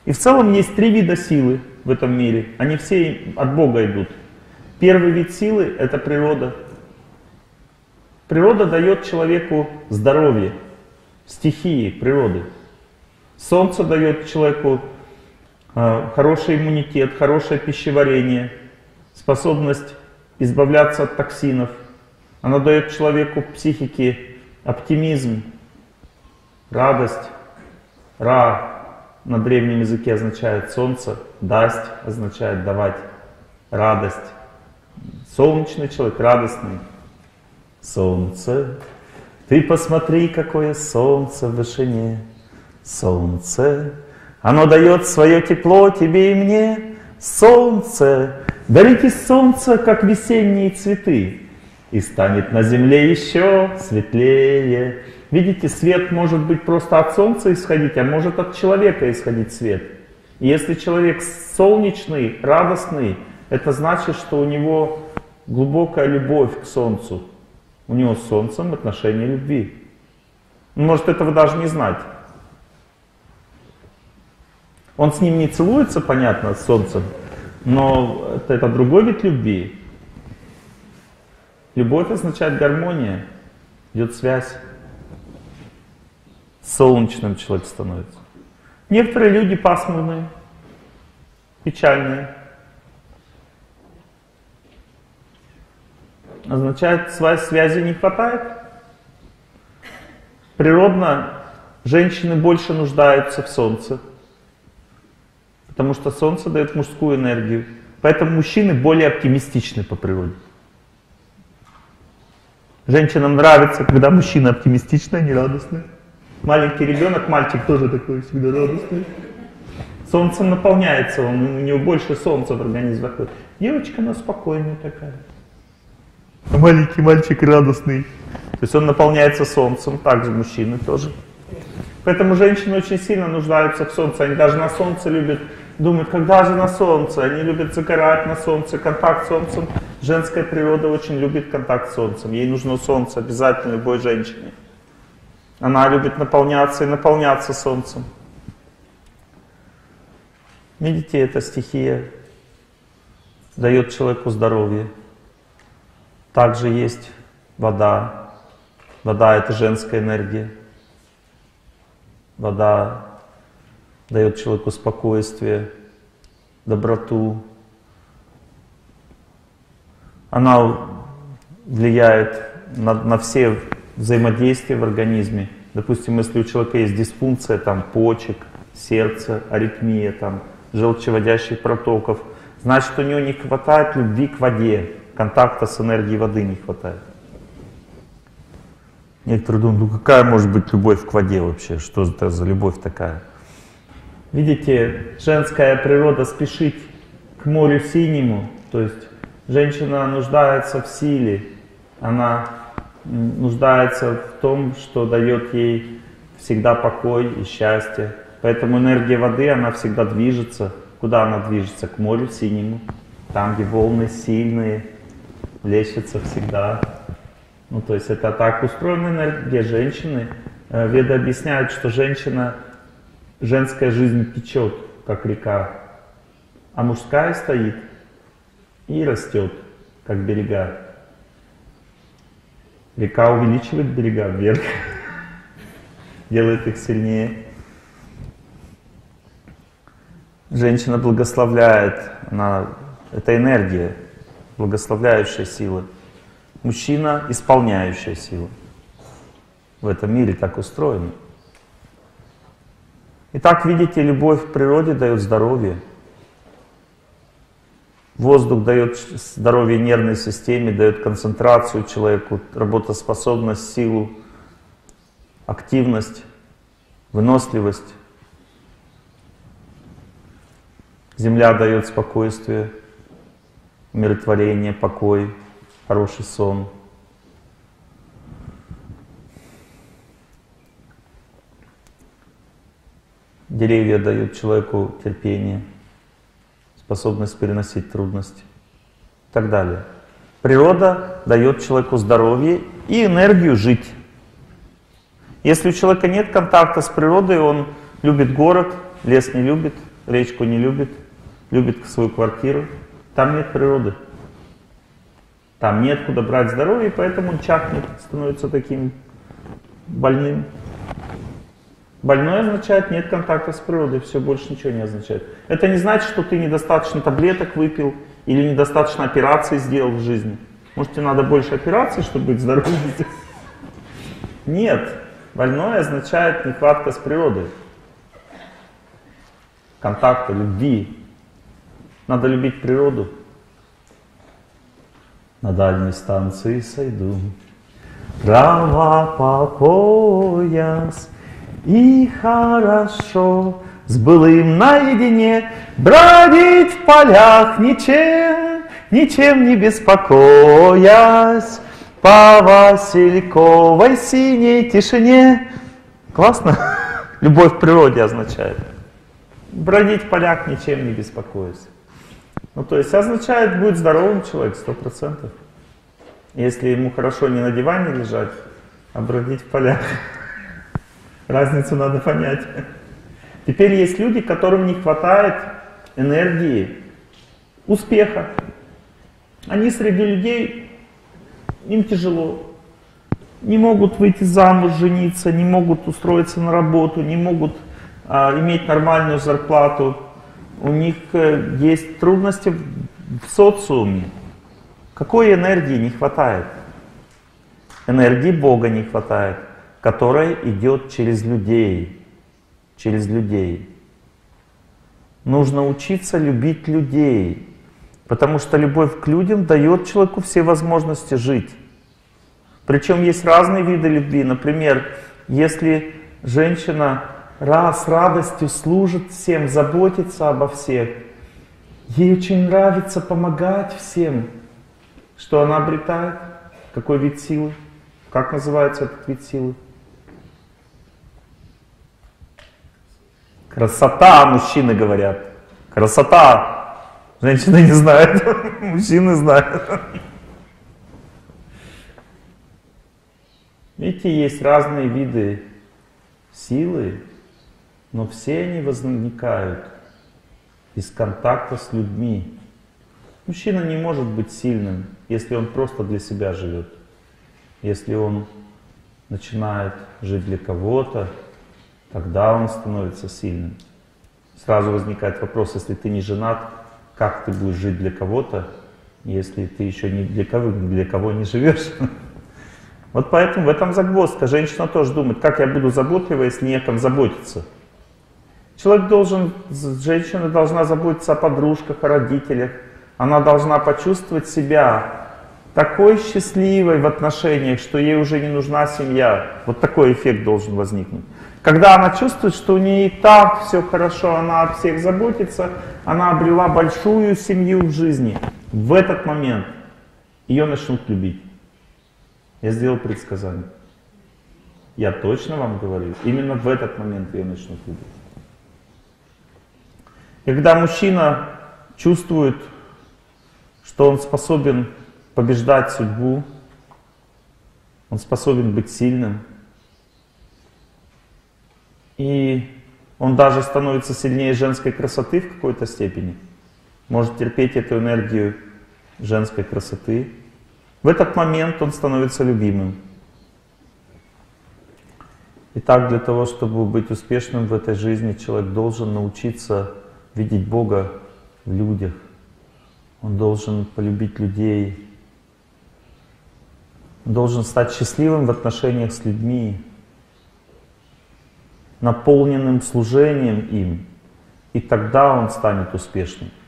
И в целом есть три вида силы в этом мире. Они все от Бога идут. Первый вид силы — это природа. Природа дает человеку здоровье, стихии природы. Солнце дает человеку хороший иммунитет, хорошее пищеварение, способность избавляться от токсинов. Оно дает человеку психике оптимизм, радость. Ра на древнем языке означает солнце, дасть означает давать, радость. Солнечный человек, радостный. Солнце, ты посмотри, какое солнце в вышине. Солнце, оно дает свое тепло тебе и мне. Солнце, дарите солнце, как весенние цветы, и станет на земле еще светлее. Видите, свет может быть просто от солнца исходить, а может от человека исходить свет. И если человек солнечный, радостный, это значит, что у него глубокая любовь к солнцу. У него с солнцем отношение любви. Он может этого даже не знать. Он с ним не целуется, понятно, с солнцем, но это другой вид любви. Любовь означает гармония, идет связь. Солнечным человек становится. Некоторые люди пасмурные, печальные. Означает, связи не хватает. Природно женщины больше нуждаются в солнце, потому что солнце дает мужскую энергию. Поэтому мужчины более оптимистичны по природе. Женщинам нравится, когда мужчина оптимистичный, а не радостный. Маленький ребенок, мальчик тоже такой всегда радостный. Солнцем наполняется он, у него больше солнца в организм заходит. Девочка, она спокойная такая. А маленький мальчик радостный. То есть он наполняется солнцем, также мужчины тоже. Поэтому женщины очень сильно нуждаются в солнце. Они даже на солнце любят, думают, когда же на солнце. Они любят загорать на солнце, контакт с солнцем. Женская природа очень любит контакт с солнцем. Ей нужно солнце обязательно любой женщине. Она любит наполняться и наполняться солнцем. Видите, эта стихия дает человеку здоровье. Также есть вода. Вода — это женская энергия. Вода дает человеку спокойствие, доброту. Она влияет на все взаимодействия в организме. Допустим, если у человека есть дисфункция там, почек, сердца, аритмия, там, желчеводящих протоков, значит, у него не хватает любви к воде, контакта с энергией воды не хватает. Некоторые думают, ну какая может быть любовь к воде вообще? Что это за любовь такая? Видите, женская природа спешит к морю синему, то есть женщина нуждается в силе, она нуждается в том, что дает ей всегда покой и счастье. Поэтому энергия воды, она всегда движется. Куда она движется? К морю синему. Там, где волны сильные, плещется всегда. Ну, то есть это так устроена энергия женщины. Веды объясняют, что женская жизнь течет, как река, а мужская стоит и растет, как берега. Река увеличивает берега вверх, делает их сильнее. Женщина благословляет, это энергия, благословляющая сила. Мужчина — исполняющая сила. В этом мире так устроено. Итак, видите, любовь к природе дает здоровье. Воздух дает здоровье нервной системе, дает концентрацию человеку, работоспособность, силу, активность, выносливость. Земля дает спокойствие, умиротворение, покой, хороший сон. Деревья дают человеку терпение, способность переносить трудности и так далее. Природа дает человеку здоровье и энергию жить. Если у человека нет контакта с природой, он любит город, лес не любит, речку не любит, любит свою квартиру. Там нет природы. Там неоткуда брать здоровье, поэтому он чахнет, становится таким больным. Больной означает нет контакта с природой, все, больше ничего не означает. Это не значит, что ты недостаточно таблеток выпил или недостаточно операций сделал в жизни. Может, тебе надо больше операций, чтобы быть здоровым? Нет. Больной означает нехватка с природой. Контакта, любви. Надо любить природу. На дальней станции сойду, трава по пояс, и хорошо с былым наедине бродить в полях, ничем не беспокоясь, по васильковой синей тишине. Классно? Любовь к природе означает. Бродить в полях, ничем не беспокоясь. Ну, то есть означает, будет здоровым человек, 100%. Если ему хорошо не на диване лежать, а бродить в полях. Разницу надо понять. Теперь есть люди, которым не хватает энергии, успеха. Они среди людей, им тяжело. Не могут выйти замуж, жениться, не могут устроиться на работу, не могут иметь нормальную зарплату. У них есть трудности в социуме. Какой энергии не хватает? Энергии Бога не хватает, которая идет через людей. Через людей. Нужно учиться любить людей, потому что любовь к людям дает человеку все возможности жить. Причем есть разные виды любви. Например, если женщина с радостью служит всем, заботится обо всех, ей очень нравится помогать всем, что она обретает? Какой вид силы? Как называется этот вид силы? Красота, мужчины говорят. Красота. Женщины не знают, мужчины знают. Видите, есть разные виды силы, но все они возникают из контакта с людьми. Мужчина не может быть сильным, если он просто для себя живет. Если он начинает жить для кого-то, тогда он становится сильным. Сразу возникает вопрос, если ты не женат, как ты будешь жить для кого-то, если ты еще ни для кого не живешь? Вот поэтому в этом загвоздка. Женщина тоже думает, как я буду заботлива, если не о ком заботиться. Женщина должна заботиться о подружках, о родителях. Она должна почувствовать себя такой счастливой в отношениях, что ей уже не нужна семья. Вот такой эффект должен возникнуть. Когда она чувствует, что у нее и так все хорошо, она о всех заботится, она обрела большую семью в жизни. В этот момент ее начнут любить. Я сделал предсказание. Я точно вам говорю, именно в этот момент ее начнут любить. И когда мужчина чувствует, что он способен побеждать судьбу, он способен быть сильным, и он даже становится сильнее женской красоты в какой-то степени, может терпеть эту энергию женской красоты, в этот момент он становится любимым. Итак, для того, чтобы быть успешным в этой жизни, человек должен научиться видеть Бога в людях. Он должен полюбить людей. Он должен стать счастливым в отношениях с людьми, наполненным служением им. И тогда он станет успешным.